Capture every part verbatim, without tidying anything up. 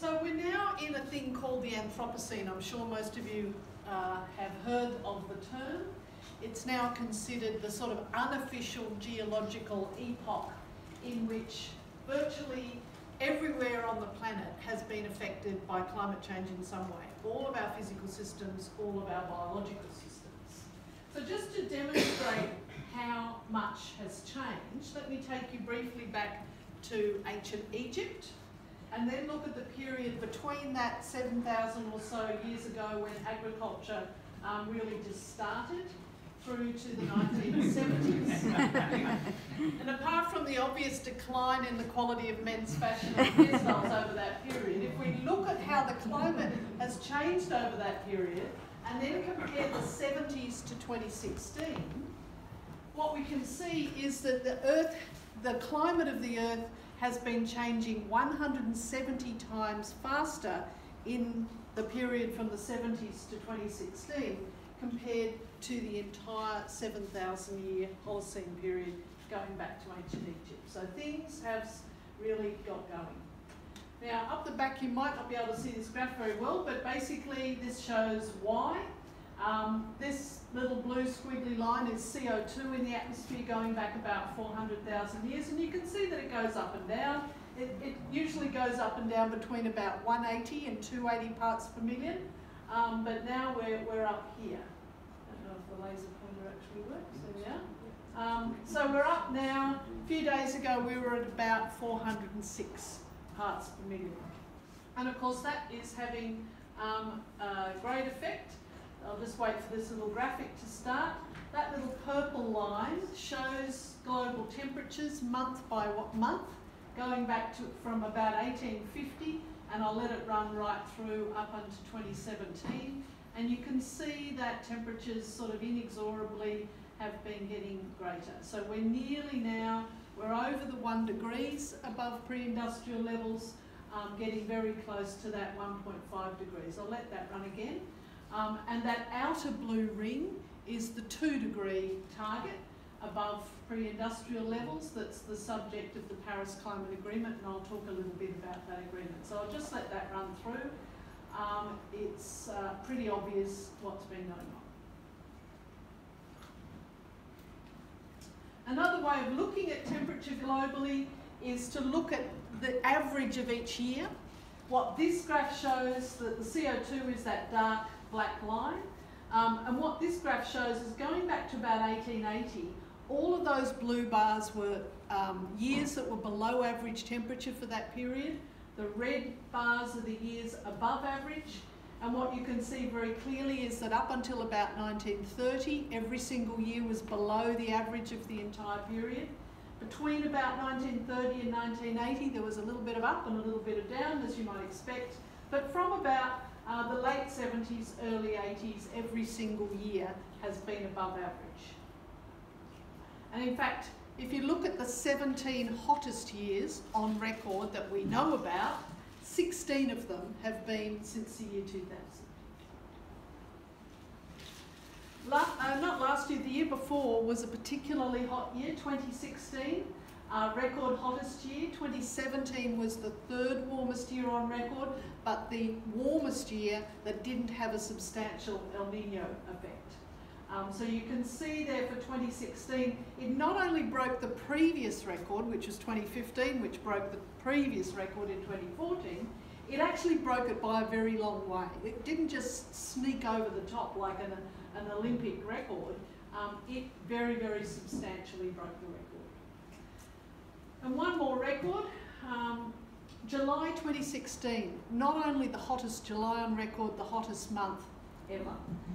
So we're now in a thing called the Anthropocene. I'm sure most of you uh, have heard of the term. It's now considered the sort of unofficial geological epoch in which virtually everywhere on the planet has been affected by climate change in some way. All of our physical systems, all of our biological systems. So just to demonstrate how much has changed, let me take you briefly back to ancient Egypt, and then look at the period between that seven thousand or so years ago when agriculture um, really just started through to the nineteen seventies. And apart from the obvious decline in the quality of men's fashion and hairstyles over that period, if we look at how the climate has changed over that period and then compare the seventies to twenty sixteen, what we can see is that the Earth, the climate of the Earth has been changing one hundred seventy times faster in the period from the seventies to twenty sixteen compared to the entire seven thousand year Holocene period going back to ancient Egypt. So things have really got going. Now up the back you might not be able to see this graph very well, but basically this shows why. Um, this little blue squiggly line is C O two in the atmosphere going back about four hundred thousand years, and you can see that it goes up and down. It, it usually goes up and down between about one eighty and two eighty parts per million, um, but now we're, we're up here. I don't know if the laser pointer actually works, there we are. Um, so we're up now. A few days ago we were at about four hundred six parts per million. And of course that is having um, a great effect. I'll just wait for this little graphic to start. That little purple line shows global temperatures month by what month, going back to from about eighteen fifty, and I'll let it run right through up unto twenty seventeen. And you can see that temperatures sort of inexorably have been getting greater. So we're nearly now, we're over the one degrees above pre-industrial levels, um, getting very close to that one point five degrees. I'll let that run again. Um, and that outer blue ring is the two degree target above pre-industrial levels. That's the subject of the Paris Climate Agreement, and I'll talk a little bit about that agreement. So I'll just let that run through. Um, it's uh, pretty obvious what's been going on. Another way of looking at temperature globally is to look at the average of each year. What this graph shows, that the C O two is that dark black line, um, and what this graph shows is going back to about eighteen eighty, all of those blue bars were um, years that were below average temperature for that period. The red bars are the years above average, and what you can see very clearly is that up until about nineteen thirty, every single year was below the average of the entire period. Between about nineteen thirty and nineteen eighty, there was a little bit of up and a little bit of down, as you might expect. But from about uh, the late seventies, early eighties, every single year has been above average. And in fact, if you look at the seventeen hottest years on record that we know about, sixteen of them have been since the year two thousand. La uh, not last year, the year before was a particularly hot year, twenty sixteen, uh, record hottest year. twenty seventeen was the third warmest year on record, but the warmest year that didn't have a substantial El Nino effect. Um, so you can see there for twenty sixteen, it not only broke the previous record, which was twenty fifteen, which broke the previous record in twenty fourteen, it actually broke it by a very long way. It didn't just sneak over the top like an an Olympic record, um, it very, very substantially broke the record. And one more record, um, July twenty sixteen, not only the hottest July on record, the hottest month ever.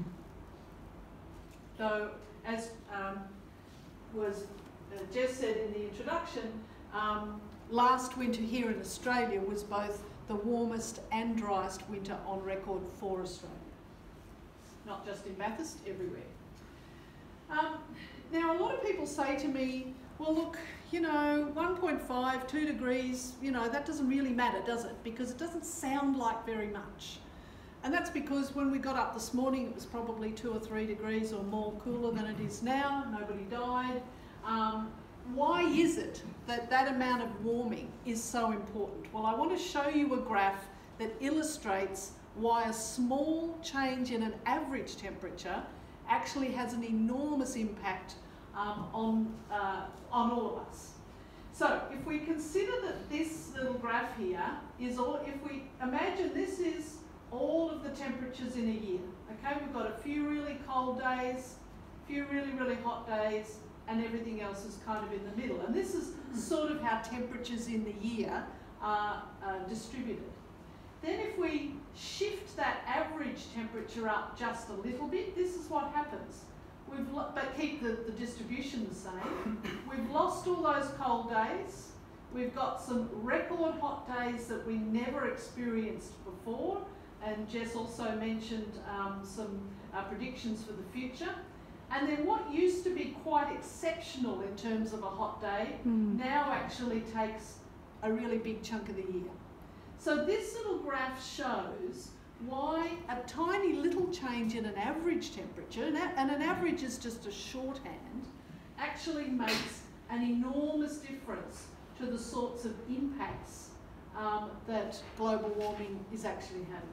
Though, as um, was uh, Jess said in the introduction, um, last winter here in Australia was both the warmest and driest winter on record for Australia. Not just in Bathurst, everywhere. Um, now, a lot of people say to me, well, look, you know, one point five, two degrees, you know, that doesn't really matter, does it? Because it doesn't sound like very much. And that's because when we got up this morning, it was probably two or three degrees or more cooler than it is now. Nobody died. Um, why is it that that amount of warming is so important? Well, I want to show you a graph that illustrates why a small change in an average temperature actually has an enormous impact um, on, uh, on all of us. So if we consider that this little graph here is all, if we imagine this is all of the temperatures in a year, okay, we've got a few really cold days, a few really, really hot days, and everything else is kind of in the middle. And this is sort of how temperatures in the year are uh, distributed. Then if we shift that average temperature up just a little bit, this is what happens. We've but keep the, the distribution the same. We've lost all those cold days. We've got some record hot days that we never experienced before. And Jess also mentioned um, some uh, predictions for the future. And then what used to be quite exceptional in terms of a hot day mm. now actually takes a really big chunk of the year. So this little graph shows why a tiny little change in an average temperature, and an average is just a shorthand, actually makes an enormous difference to the sorts of impacts um, that global warming is actually having.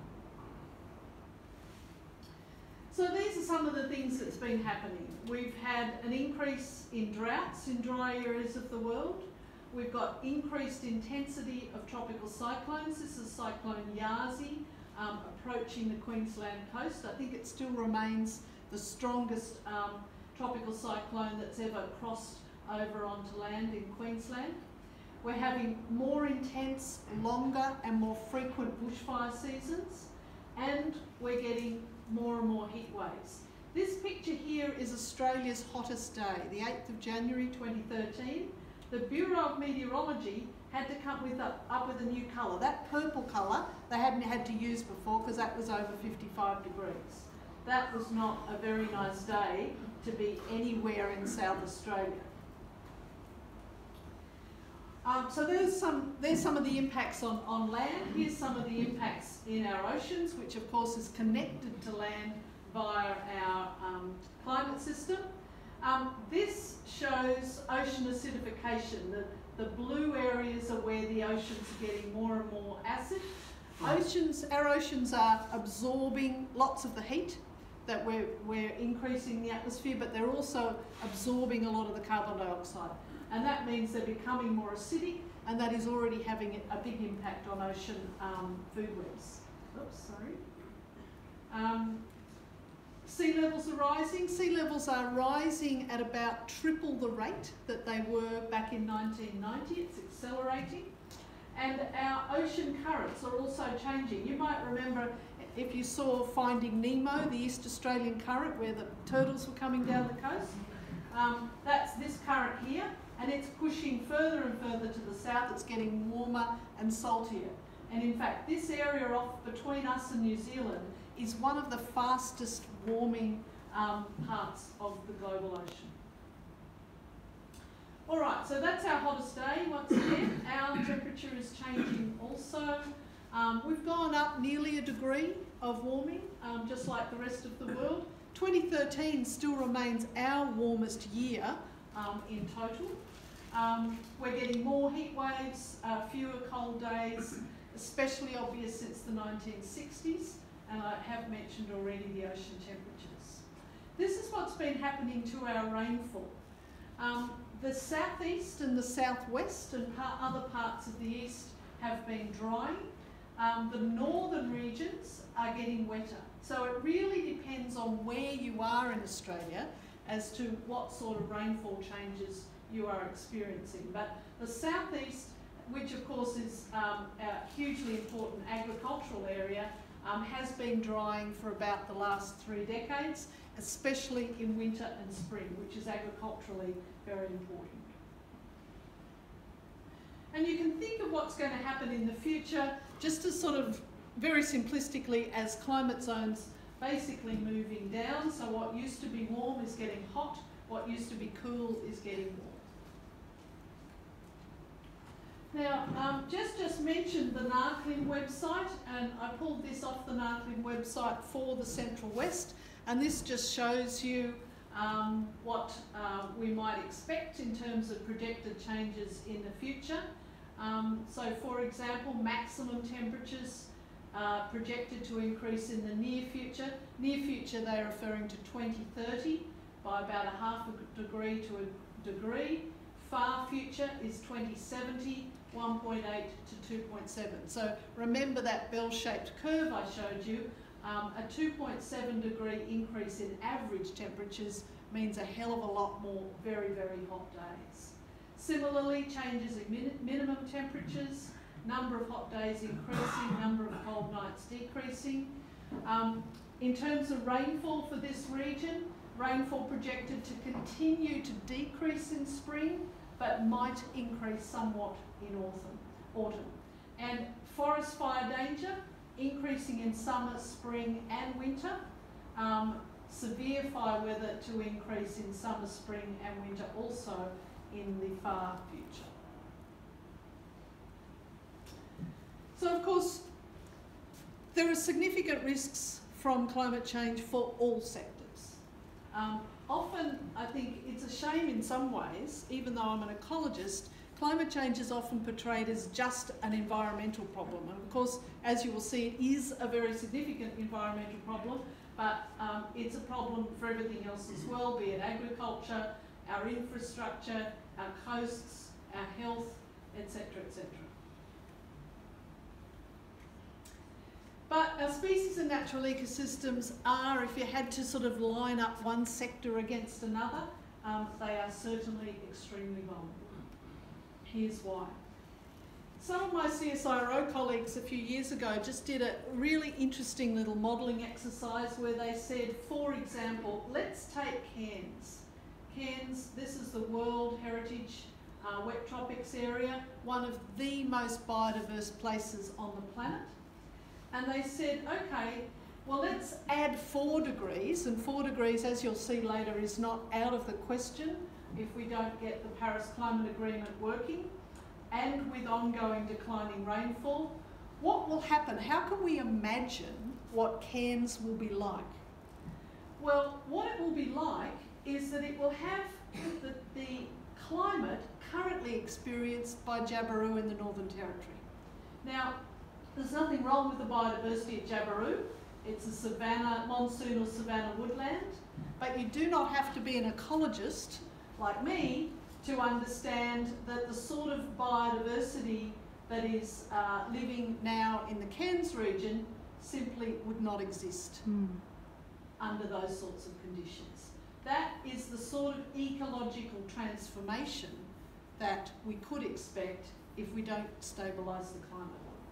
So these are some of the things that's been happening. We've had an increase in droughts in dry areas of the world. We've got increased intensity of tropical cyclones. This is Cyclone Yasi um, approaching the Queensland coast. I think it still remains the strongest um, tropical cyclone that's ever crossed over onto land in Queensland. We're having more intense, longer and more frequent bushfire seasons, and we're getting more and more heat waves. This picture here is Australia's hottest day, the eighth of January twenty thirteen. The Bureau of Meteorology had to come with a, up with a new colour. That purple colour they hadn't had to use before because that was over fifty-five degrees. That was not a very nice day to be anywhere in South Australia. Um, so there's some, there's some of the impacts on, on land. Here's some of the impacts in our oceans, which of course is connected to land via our um, climate system. Um, this shows ocean acidification. The, the blue areas are where the oceans are getting more and more acid. Oceans, our oceans are absorbing lots of the heat that we're, we're increasing the atmosphere, but they're also absorbing a lot of the carbon dioxide. And that means they're becoming more acidic, and that is already having a big impact on ocean um, food webs. Oops, sorry. Um, sea levels are rising. Sea levels are rising at about triple the rate that they were back in nineteen ninety. It's accelerating. And our ocean currents are also changing. You might remember if you saw Finding Nemo, the East Australian current, where the turtles were coming down the coast. Um, that's this current here. And it's pushing further and further to the south. It's getting warmer and saltier. And in fact, this area off between us and New Zealand is one of the fastest warming um, parts of the global ocean. All right, so that's our hottest day. Once again, our temperature is changing also. Um, we've gone up nearly a degree of warming, um, just like the rest of the world. twenty thirteen still remains our warmest year um, in total. Um, we're getting more heat waves, uh, fewer cold days, especially obvious since the nineteen sixties, and I have mentioned already the ocean temperatures. This is what's been happening to our rainfall. Um, the southeast and the southwest and par other parts of the east have been drying. Um, the northern regions are getting wetter. So it really depends on where you are in Australia as to what sort of rainfall changes you are experiencing. But the southeast, which of course is um, a hugely important agricultural area, um, has been drying for about the last three decades, especially in winter and spring, which is agriculturally very important. And you can think of what's going to happen in the future just as sort of very simplistically as climate zones basically moving down. So what used to be warm is getting hot, what used to be cool is getting warm. Now, um, Jess just mentioned the NARCLIN website, and I pulled this off the NARCLIN website for the Central West, and this just shows you um, what uh, we might expect in terms of projected changes in the future. Um, so, for example, maximum temperatures uh, projected to increase in the near future. Near future, they're referring to twenty thirty by about a half a degree to a degree. Far future is twenty seventy, one point eight to two point seven. So remember that bell-shaped curve I showed you. Um, a two point seven degree increase in average temperatures means a hell of a lot more very, very hot days. Similarly, changes in min minimum temperatures, number of hot days increasing, number of cold nights decreasing. Um, in terms of rainfall for this region, rainfall projected to continue to decrease in spring, but might increase somewhat in autumn. autumn. And forest fire danger, increasing in summer, spring and winter. Um, severe fire weather to increase in summer, spring and winter also in the far future. So of course, there are significant risks from climate change for all sectors. Um, often, I think it's a shame in some ways, even though I'm an ecologist, climate change is often portrayed as just an environmental problem. And of course, as you will see, it is a very significant environmental problem, but um, it's a problem for everything else as well, be it agriculture, our infrastructure, our coasts, our health, et cetera, et cetera. But our species and natural ecosystems are, if you had to sort of line up one sector against another, um, they are certainly extremely vulnerable. Here's why. Some of my C S I R O colleagues a few years ago just did a really interesting little modelling exercise where they said, for example, let's take Cairns. Cairns, this is the World Heritage uh, Wet Tropics area, one of the most biodiverse places on the planet. And they said, okay, well, let's add four degrees, and four degrees, as you'll see later, is not out of the question if we don't get the Paris Climate Agreement working, and with ongoing declining rainfall. What will happen? How can we imagine what Cairns will be like? Well, what it will be like is that it will have the, the climate currently experienced by Jabiru in the Northern Territory. Now, there's nothing wrong with the biodiversity at Jabiru. It's a savanna, monsoon or savanna woodland, but you do not have to be an ecologist like me to understand that the sort of biodiversity that is uh, living now in the Cairns region simply would not exist mm. under those sorts of conditions. That is the sort of ecological transformation that we could expect if we don't stabilise the climate.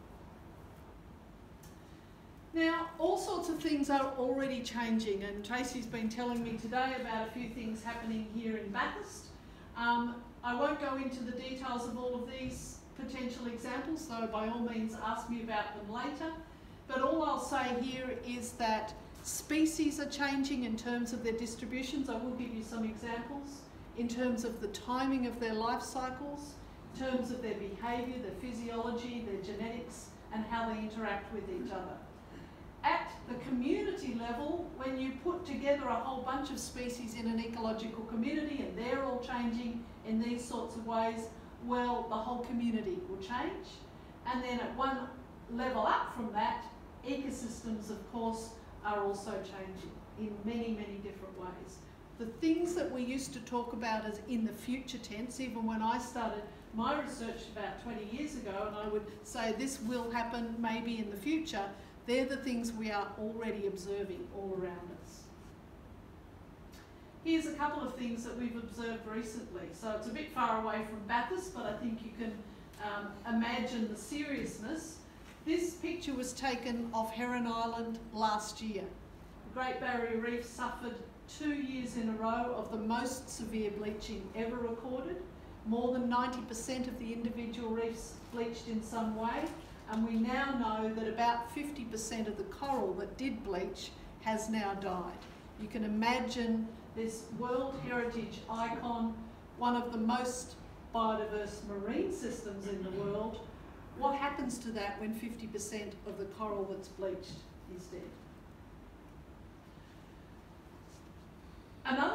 Now, all sorts of things are already changing, and Tracy's been telling me today about a few things happening here in Bathurst. Um, I won't go into the details of all of these potential examples, though by all means ask me about them later. But all I'll say here is that species are changing in terms of their distributions. I will give you some examples in terms of the timing of their life cycles, in terms of their behaviour, their physiology, their genetics, and how they interact with each other. At the community level, when you put together a whole bunch of species in an ecological community and they're all changing in these sorts of ways, well, the whole community will change. And then at one level up from that, ecosystems, of course, are also changing in many, many different ways. The things that we used to talk about as in the future tense, even when I started my research about twenty years ago, and I would say this will happen maybe in the future, they're the things we are already observing all around us. Here's a couple of things that we've observed recently. So it's a bit far away from Bathurst, but I think you can um, imagine the seriousness. This picture was taken off Heron Island last year. The Great Barrier Reef suffered two years in a row of the most severe bleaching ever recorded. More than ninety percent of the individual reefs bleached in some way. And we now know that about fifty percent of the coral that did bleach has now died. You can imagine this World Heritage icon, one of the most biodiverse marine systems in the world. What happens to that when fifty percent of the coral that's bleached is dead? Another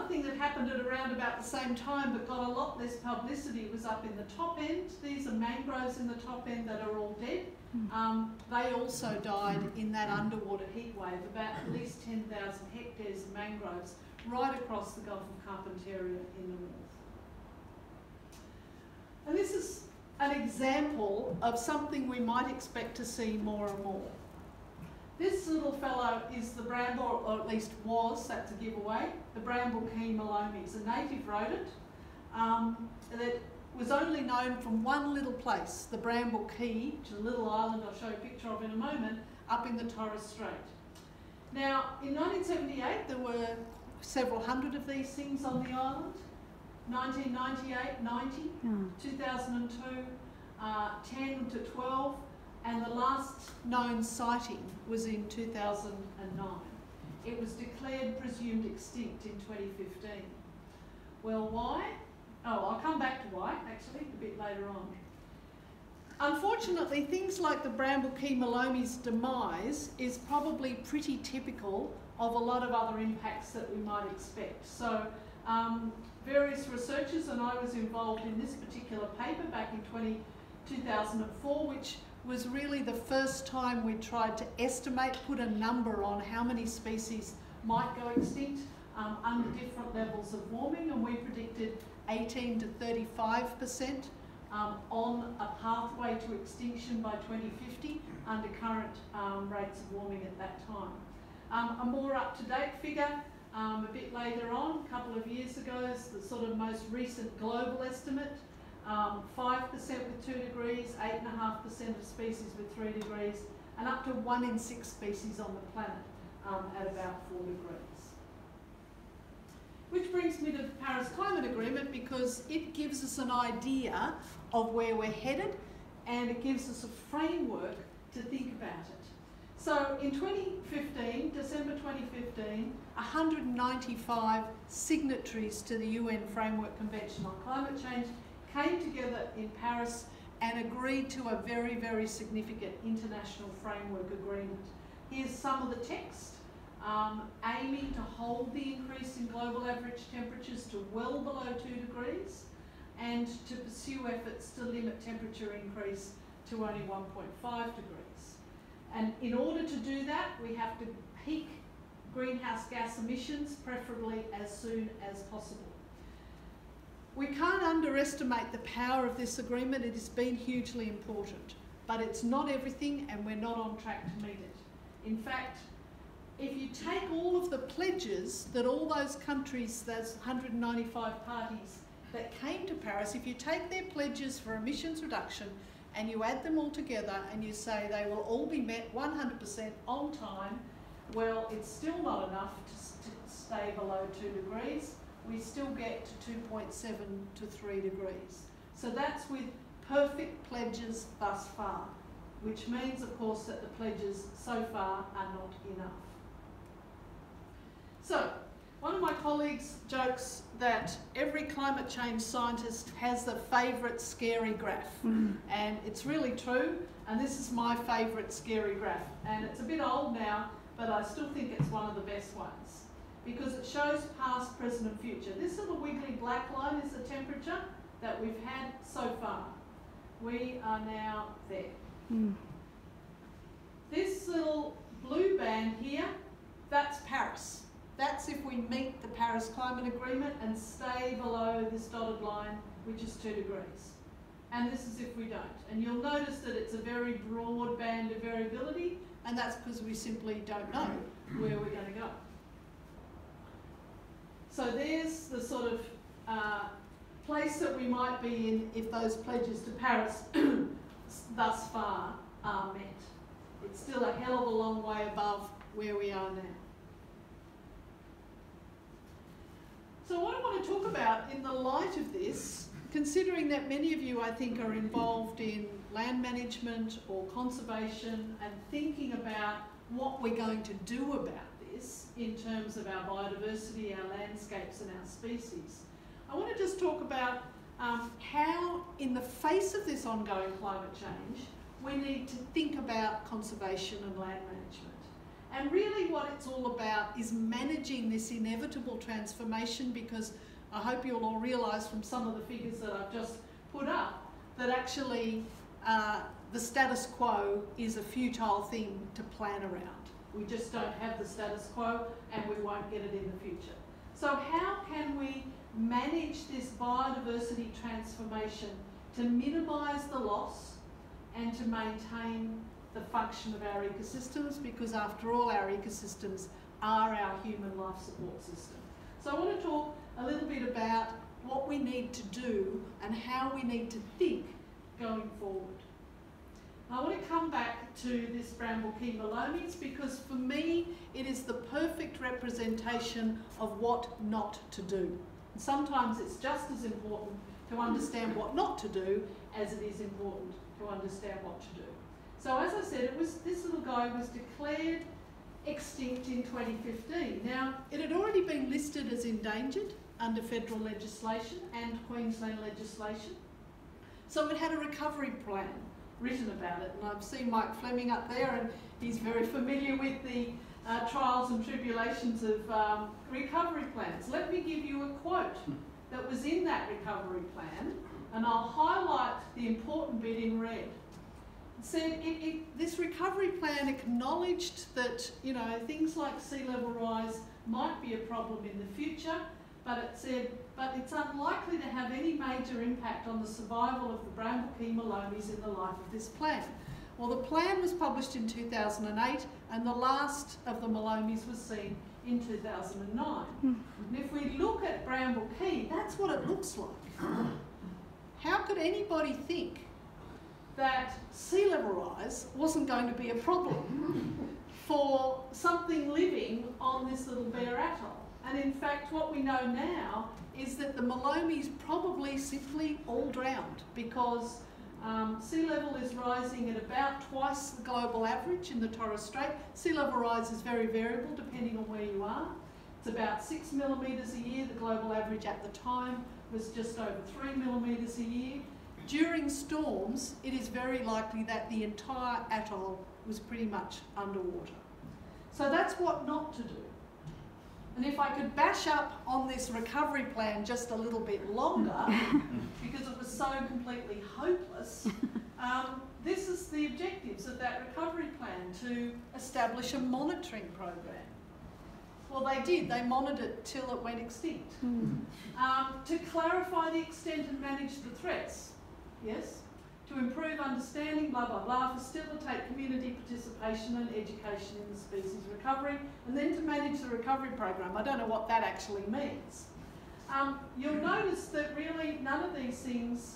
thing that happened at around about the same time but got a lot less publicity was up in the top end. These are mangroves in the top end that are all dead. Um, they also died in that underwater heat wave, about at least ten thousand hectares of mangroves right across the Gulf of Carpentaria in the north. And this is an example of something we might expect to see more and more. This little fellow is the bramble, or at least was, that's a giveaway, the bramble key malomys, a native rodent um, that was only known from one little place, the Bramble Key, which is a little island I'll show you a picture of in a moment, up in the Torres Strait. Now, in nineteen seventy-eight, there were several hundred of these things on the island. nineteen ninety-eight, ninety, mm. two thousand two, uh, ten to twelve, and the last known sighting was in two thousand nine. It was declared presumed extinct in twenty fifteen. Well, why? Oh, I'll come back to why, actually, a bit later on. Unfortunately, things like the Bramble Key malomy's demise is probably pretty typical of a lot of other impacts that we might expect. So, um, various researchers, and I was involved in this particular paper back in two thousand four, which was really the first time we tried to estimate, put a number on how many species might go extinct um, under different levels of warming, and we predicted eighteen to thirty-five percent um, on a pathway to extinction by twenty fifty under current um, rates of warming at that time. Um, a more up-to-date figure um, a bit later on, a couple of years ago, is the sort of most recent global estimate. Um, five percent with two degrees, eight point five percent of species with three degrees, and up to one in six species on the planet um, at about four degrees. Which brings me to the Paris Climate Agreement, because it gives us an idea of where we're headed, and it gives us a framework to think about it. So in twenty fifteen, December twenty fifteen, one hundred ninety-five signatories to the U N Framework Convention on Climate Change came together in Paris and agreed to a very, very significant international framework agreement. Here's some of the text. Um, aiming to hold the increase in global average temperatures to well below two degrees, and to pursue efforts to limit temperature increase to only one point five degrees. And in order to do that, we have to peak greenhouse gas emissions, preferably as soon as possible. We can't underestimate the power of this agreement. It has been hugely important, but it's not everything, and we're not on track to meet it. In fact, if you take all of the pledges that all those countries, those one hundred ninety-five parties that came to Paris, if you take their pledges for emissions reduction and you add them all together and you say they will all be met one hundred percent on time, well, it's still not enough to, to stay below two degrees. We still get to two point seven to three degrees. So that's with perfect pledges thus far, which means, of course, that the pledges so far are not enough. So, one of my colleagues jokes that every climate change scientist has a favourite scary graph. Mm. And it's really true, and this is my favourite scary graph. And it's a bit old now, but I still think it's one of the best ones, because it shows past, present and future. This little wiggly black line is the temperature that we've had so far. We are now there. Mm. This little blue band here, that's Paris. That's if we meet the Paris Climate Agreement and stay below this dotted line, which is two degrees. And this is if we don't. And you'll notice that it's a very broad band of variability, and that's because we simply don't know where we're going to go. So there's the sort of uh, place that we might be in if those pledges to Paris thus far are met. It's still a hell of a long way above where we are now. So what I want to talk about in the light of this, considering that many of you, I think, are involved in land management or conservation and thinking about what we're going to do about this in terms of our biodiversity, our landscapes and our species, I want to just talk about um, how, in the face of this ongoing climate change, we need to think about conservation and land management. And really what it's all about is managing this inevitable transformation, because I hope you'll all realise from some of the figures that I've just put up that actually uh, the status quo is a futile thing to plan around. We just don't have the status quo and we won't get it in the future. So how can we manage this biodiversity transformation to minimise the loss and to maintain the function of our ecosystems? Because after all, our ecosystems are our human life support system. So I want to talk a little bit about what we need to do and how we need to think going forward. I want to come back to this Bramble Key Mallomies because for me it is the perfect representation of what not to do. And sometimes it's just as important to understand what not to do as it is important to understand what to do. So as I said, it was, this little guy was declared extinct in twenty fifteen. Now, it had already been listed as endangered under federal legislation and Queensland legislation. So it had a recovery plan written about it, and I've seen Mike Fleming up there and he's very familiar with the uh, trials and tribulations of um, recovery plans. Let me give you a quote that was in that recovery plan, and I'll highlight the important bit in red. It said it, it, this recovery plan acknowledged that, you know, things like sea level rise might be a problem in the future, but it said, but it's unlikely to have any major impact on the survival of the Bramble Key Mallomies in the life of this plan. Well, the plan was published in two thousand eight, and the last of the Mallomies was seen in two thousand nine. Mm. And if we look at Bramble Key, that's what it looks like. How could anybody think that sea level rise wasn't going to be a problem for something living on this little bare atoll? And in fact, what we know now is that the Mallomies probably simply all drowned because um, sea level is rising at about twice the global average in the Torres Strait. Sea level rise is very variable depending on where you are. It's about six millimetres a year. The global average at the time was just over three millimetres a year. During storms, it is very likely that the entire atoll was pretty much underwater. So that's what not to do. And if I could bash up on this recovery plan just a little bit longer, because it was so completely hopeless, um, this is the objectives of that recovery plan, to establish a monitoring program. Well, they did. They monitored it till it went extinct. Mm. Um, to clarify the extent and manage the threats, yes. To improve understanding, blah, blah, blah, facilitate community participation and education in the species recovery, and then to manage the recovery program. I don't know what that actually means. Um, you'll notice that really none of these things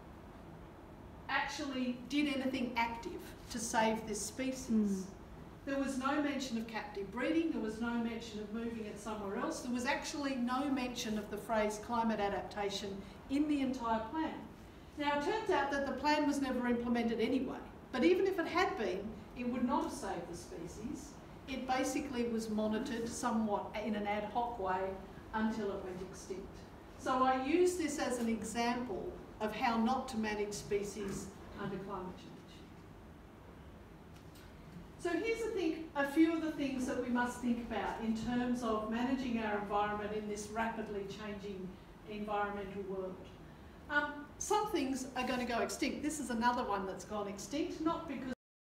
actually did anything active to save this species. Mm. There was no mention of captive breeding, there was no mention of moving it somewhere else, there was actually no mention of the phrase climate adaptation in the entire plan. Now, it turns out that the plan was never implemented anyway, but even if it had been, it would not have saved the species. It basically was monitored somewhat in an ad hoc way until it went extinct. So I use this as an example of how not to manage species under climate change. So here's the thing, a few of the things that we must think about in terms of managing our environment in this rapidly changing environmental world. Um, some things are going to go extinct. This is another one that's gone extinct, not because